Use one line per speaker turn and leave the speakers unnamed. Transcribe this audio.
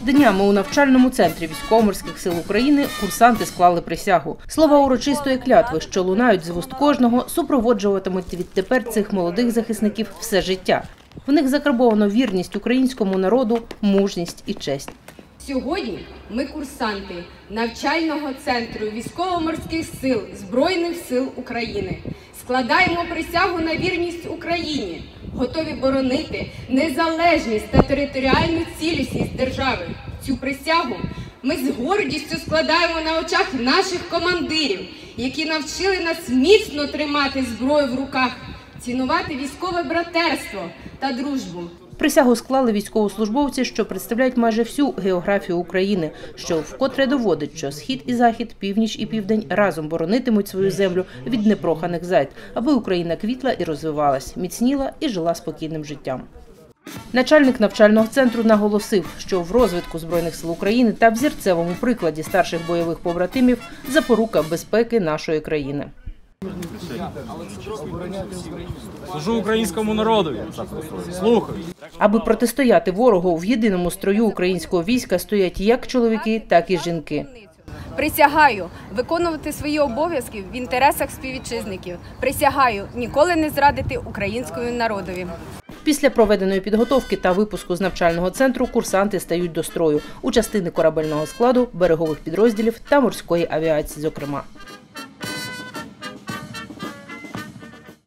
Днями у навчальному центрі Військово-морських сил України курсанти склали присягу. Слова урочистої клятви, що лунають з вуст кожного, супроводжуватимуть відтепер цих молодих захисників все життя. В них закарбовано вірність українському народу, мужність і честь.
Сьогодні ми курсанти навчального центру Військово-морських сил Збройних сил України. Складаємо присягу на вірність Україні, готові боронити незалежність та територіальну цілісність держави. Цю присягу ми з гордістю складаємо на очах наших командирів, які навчили нас міцно тримати зброю в руках, цінувати військове братерство та дружбу.
Присягу склали військовослужбовці, що представляють майже всю географію України, що вкотре доводить, що Схід і Захід, Північ і Південь разом боронитимуть свою землю від непроханих зайд, аби Україна квітла і розвивалась, міцніла і жила спокійним життям. Начальник навчального центру наголосив, що в розвитку Збройних сил України та взірцевому прикладі старших бойових побратимів запорука безпеки нашої країни.
Служу українському народові. Слухаю.
Аби протистояти ворогу, в єдиному строю українського війська стоять як чоловіки, так і жінки.
Присягаю виконувати свої обов'язки в інтересах співвітчизників. Присягаю ніколи не зрадити українському народові.
Після проведеної підготовки та випуску з навчального центру курсанти стають до строю у частини корабельного складу, берегових підрозділів та морської авіації, зокрема.